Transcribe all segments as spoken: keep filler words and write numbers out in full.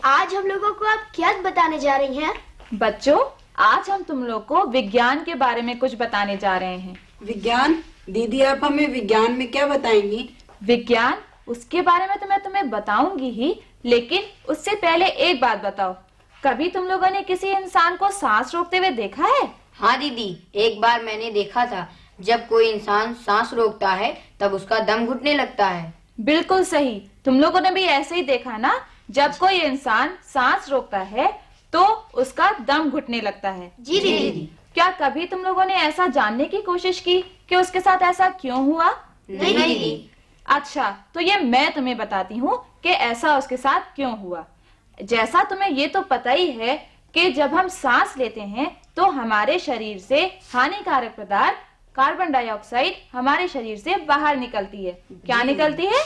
आज हम लोगों को आप क्या बताने जा रही हैं? बच्चों, आज हम तुम लोग को विज्ञान के बारे में कुछ बताने जा रहे हैं। विज्ञान? दीदी आप हमें विज्ञान में क्या बताएंगी? विज्ञान, उसके बारे में तो मैं तुम्हें बताऊंगी ही, लेकिन उससे पहले एक बात बताओ, कभी तुम लोगों ने किसी इंसान को सांस रोकते हुए देखा है? हाँ दीदी, एक बार मैंने देखा था। जब कोई इंसान सांस रोकता है तब उसका दम घुटने लगता है। बिल्कुल सही, तुम लोगों ने भी ऐसे ही देखा ना। जब कोई इंसान सांस रोकता है तो उसका दम घुटने लगता है। जी दीदी। क्या कभी तुम लोगों ने ऐसा जानने की कोशिश की कि उसके साथ ऐसा क्यों हुआ? नहीं दीदी। अच्छा, तो ये मैं तुम्हें बताती हूँ कि ऐसा उसके साथ क्यों हुआ। जैसा तुम्हें ये तो पता ही है कि जब हम सांस लेते हैं तो हमारे शरीर से हानिकारक पदार्थ कार्बन डाइऑक्साइड हमारे शरीर से बाहर निकलती है। क्या निकलती है?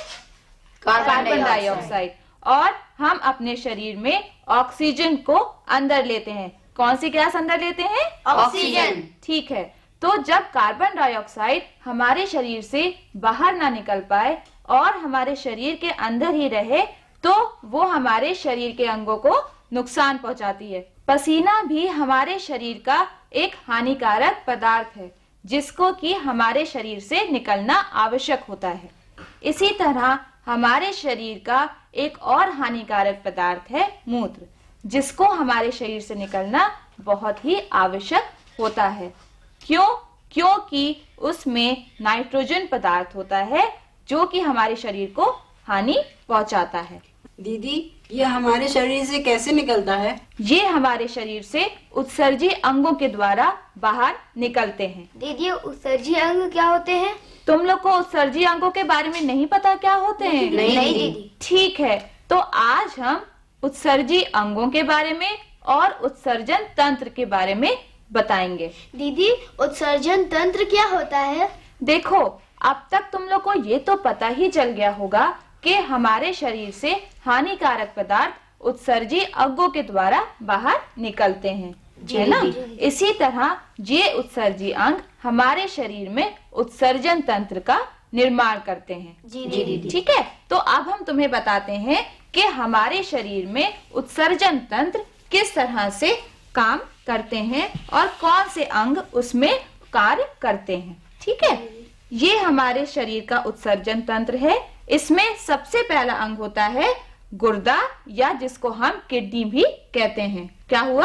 Carbon dioxide. और हम अपने शरीर में ऑक्सीजन को अंदर लेते हैं। कौन सी गैस अंदर लेते हैं? ऑक्सीजन। ठीक है, तो जब कार्बन डाइऑक्साइड हमारे शरीर से बाहर ना निकल पाए और हमारे शरीर के अंदर ही रहे तो वो हमारे शरीर के अंगों को नुकसान पहुंचाती है। पसीना भी हमारे शरीर का एक हानिकारक पदार्थ है जिसको कि हमारे शरीर से निकलना आवश्यक होता है। इसी तरह हमारे शरीर का एक और हानिकारक पदार्थ है मूत्र, जिसको हमारे शरीर से निकलना बहुत ही आवश्यक होता है। क्यों? क्योंकि उसमें नाइट्रोजन पदार्थ होता है जो कि हमारे शरीर को हानि पहुंचाता है। दीदी, ये हमारे शरीर से कैसे निकलता है? ये हमारे शरीर से उत्सर्जी अंगों के द्वारा बाहर निकलते हैं। दीदी, उत्सर्जी अंग क्या होते हैं? तुम लोग को उत्सर्जी अंगों के बारे में नहीं पता क्या होते हैं? नहीं, नहीं दीदी। ठीक है, तो आज हम उत्सर्जी अंगों के बारे में और उत्सर्जन तंत्र के बारे में बताएंगे। दीदी, उत्सर्जन तंत्र क्या होता है? देखो, अब तक तुम लोग को ये तो पता ही चल गया होगा कि हमारे शरीर से हानिकारक पदार्थ उत्सर्जी अंगों के द्वारा बाहर निकलते हैं, है ना? इसी तरह ये उत्सर्जी अंग हमारे शरीर में उत्सर्जन तंत्र का निर्माण करते हैं। जी दीदी। ठीक है, तो अब हम तुम्हें बताते हैं कि हमारे शरीर में उत्सर्जन तंत्र किस तरह से काम करते हैं और कौन से अंग उसमें कार्य करते हैं। ठीक है, ये हमारे शरीर का उत्सर्जन तंत्र है। इसमें सबसे पहला अंग होता है गुर्दा, या जिसको हम किडनी भी कहते हैं। क्या हुआ?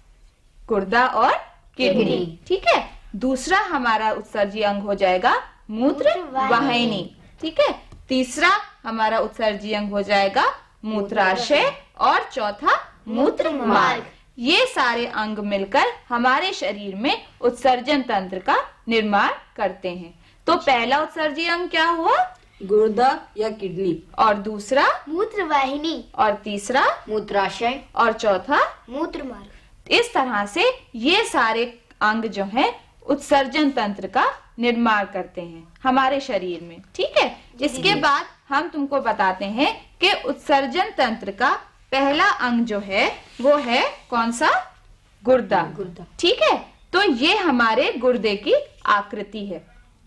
गुर्दा और किडनी। ठीक है, दूसरा हमारा उत्सर्जी अंग हो जाएगा मूत्र वाहिनी। ठीक है, तीसरा हमारा उत्सर्जी अंग हो जाएगा मूत्राशय और चौथा मूत्र मार्ग। ये सारे अंग मिलकर हमारे शरीर में उत्सर्जन तंत्र का निर्माण करते हैं। तो पहला उत्सर्जी अंग क्या हुआ? गुर्दा या किडनी। और दूसरा मूत्र वाहिनी। और तीसरा मूत्राशय और चौथा मूत्र मार्ग। इस तरह से ये सारे अंग जो हैं उत्सर्जन तंत्र का निर्माण करते हैं हमारे शरीर में। ठीक है, इसके बाद हम तुमको बताते हैं कि उत्सर्जन तंत्र का पहला अंग जो है वो है कौन सा? गुर्दा। गुर्दा। ठीक है, तो ये हमारे गुर्दे की आकृति है।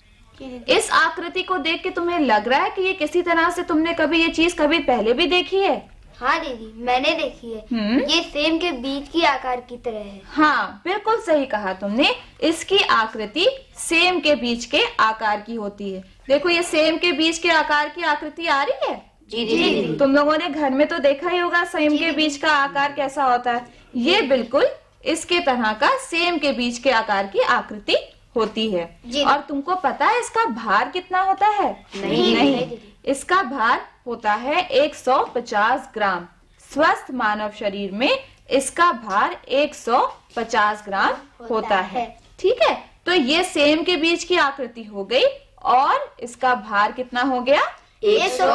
इस आकृति को देख के तुम्हें लग रहा है कि ये किसी तरह से तुमने कभी ये चीज कभी पहले भी देखी है? हाँ दीदी, मैंने देखी है। हम्म। ये सेम के बीज की आकार की तरह है। हाँ, बिल्कुल सही कहा तुमने। इसकी आकृति सेम के बीज के आकार की होती है। देखो, ये सेम के बीज के आकार की आकृति आ रही है। जी दीदी। तुम लोगों ने घर में तो देखा ही होगा सेम के बीज का आकार कैसा होता है। ये बिल्कुल इसके तरह का सेम के बीज के आकार की आकृति होती है। और तुमको पता है इसका भार कितना होता है? नहीं, नहीं। इसका भार होता है एक सौ पचास ग्राम। स्वस्थ मानव शरीर में इसका भार एक सौ पचास ग्राम होता, होता है, है। ठीक है, तो ये सेम के बीज की आकृति हो गई और इसका भार कितना हो गया? एक सौ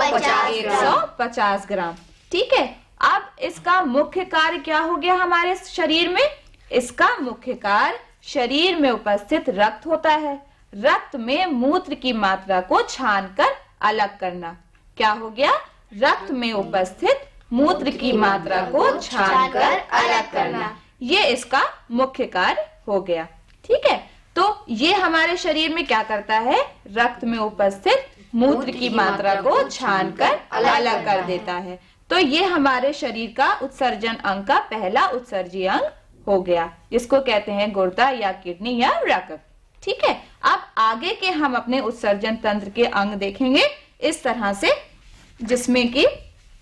पचास ग्राम। ठीक है, अब इसका मुख्य कार्य क्या हो गया हमारे शरीर में? इसका मुख्य कार्य शरीर में उपस्थित रक्त होता है। रक्त में मूत्र की मात्रा को छानकर अलग करना। क्या हो गया? रक्त में उपस्थित मूत्र की मात्रा को छानकर अलग करना, ये इसका मुख्य कार्य हो गया। ठीक है, तो ये हमारे शरीर में क्या करता है? रक्त में उपस्थित मूत्र की मात्रा को छानकर अलग कर देता है। तो ये हमारे शरीर का उत्सर्जन अंग का पहला उत्सर्जी अंग हो गया, जिसको कहते हैं गुर्दा या किडनी या रक्त। ठीक है, अब आगे के हम अपने उत्सर्जन तंत्र के अंग देखेंगे इस तरह से, जिसमें कि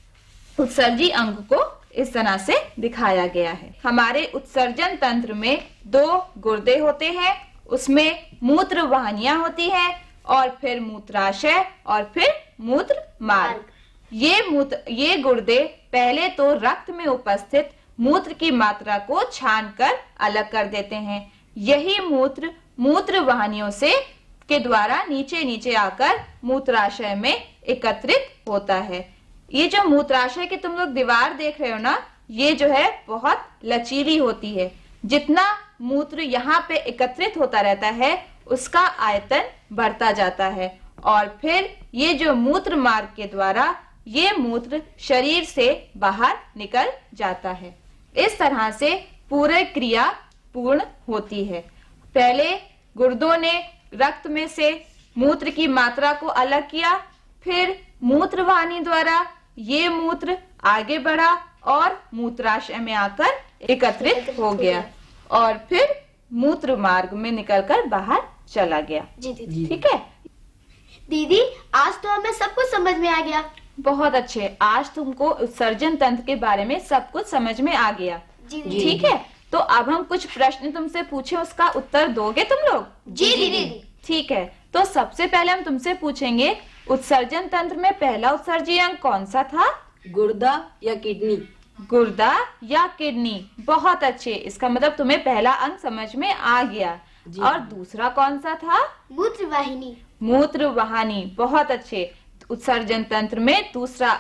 उत्सर्जी अंग को इस तरह से दिखाया गया है। हमारे उत्सर्जन तंत्र में दो गुर्दे होते हैं, उसमें मूत्र वाहिनियां होती हैं और फिर मूत्राशय और फिर मूत्र मार्ग। ये मूत्र ये गुर्दे पहले तो रक्त में उपस्थित मूत्र की मात्रा को छानकर अलग कर देते हैं। यही मूत्र मूत्र वाहिनियों से के द्वारा नीचे नीचे आकर मूत्राशय में एकत्रित होता है। ये जो मूत्राशय की तुम लोग दीवार देख रहे हो ना, ये जो है बहुत लचीली होती है। जितना मूत्र यहाँ पे एकत्रित होता रहता है उसका आयतन बढ़ता जाता है और फिर ये जो मूत्र मार्ग के द्वारा ये मूत्र शरीर से बाहर निकल जाता है। इस तरह से पूरी क्रिया पूर्ण होती है। पहले गुर्दों ने रक्त में से मूत्र की मात्रा को अलग किया, फिर मूत्र वाहिनी द्वारा ये मूत्र आगे बढ़ा और मूत्राशय में आकर एकत्रित हो गया और फिर मूत्र मार्ग में निकलकर बाहर चला गया। जी दीदी। ठीक है दीदी, आज तो हमें सब कुछ समझ में आ गया। बहुत अच्छे, आज तुमको उत्सर्जन तंत्र के बारे में सब कुछ समझ में आ गया। जी दीदी। ठीक है, तो अब हम कुछ प्रश्न तुमसे पूछे, उसका उत्तर दोगे तुम लोग? जी दीदी। ठीक है, तो सबसे पहले हम तुमसे पूछेंगे उत्सर्जन तंत्र में पहला उत्सर्जी अंग कौन सा था? गुर्दा या किडनी? गुर्दा या किडनी। बहुत अच्छे, इसका मतलब तुम्हें पहला अंग समझ में आ गया। और दूसरा कौन सा था? मूत्र वाहिनी। मूत्र वाहिनी। बहुत अच्छे, उत्सर्जन तंत्र में दूसरा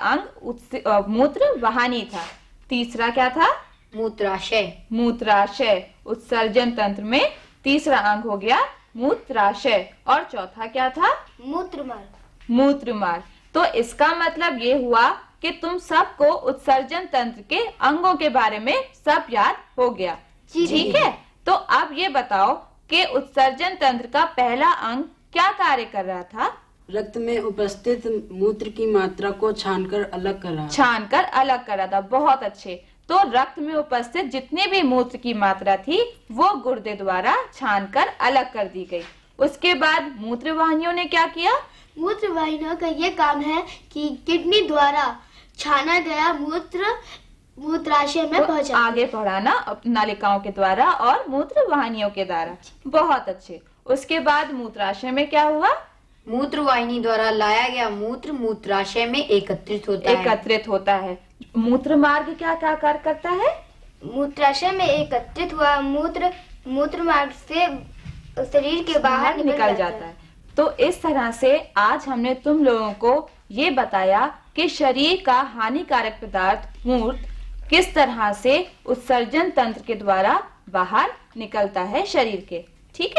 अंग मूत्र वाहिनी था। तीसरा क्या था? मूत्राशय। मूत्राशय। उत्सर्जन तंत्र में तीसरा अंग हो गया मूत्राशय। और चौथा क्या था? मूत्र मार्ग। मूत्र मार्ग। तो इसका मतलब ये हुआ कि तुम सबको उत्सर्जन तंत्र के अंगों के बारे में सब याद हो गया। ठीक है, तो अब ये बताओ कि उत्सर्जन तंत्र का पहला अंग क्या कार्य कर रहा था? रक्त में उपस्थित मूत्र की मात्रा को छानकर अलग कर रहा था। छानकर अलग कर रहा था। बहुत अच्छे, तो रक्त में उपस्थित जितने भी मूत्र की मात्रा थी वो गुर्दे द्वारा छानकर अलग कर दी गई। उसके बाद मूत्र वाहिनियों ने क्या किया? मूत्र वाहिनियों का ये काम है कि किडनी द्वारा छाना गया मूत्र मूत्राशय में पहुंचा, आगे बढ़ाना नालिकाओं के द्वारा और मूत्र वाहिनियों के द्वारा। बहुत अच्छे। उसके बाद मूत्राशय में क्या हुआ? मूत्र वाहिनी द्वारा लाया गया मूत्र मूत्राशय में एकत्रित होता है। एकत्रित होता है। मूत्र मार्ग क्या क्या कार्य करता है? मूत्राशय में एकत्रित हुआ मूत्र मूत्र मार्ग से शरीर के बाहर निकल, निकल जाता है। तो इस तरह से आज हमने तुम लोगों को ये बताया कि शरीर का हानिकारक पदार्थ मूत्र किस तरह से उत्सर्जन तंत्र के द्वारा बाहर निकलता है शरीर के। ठीक है।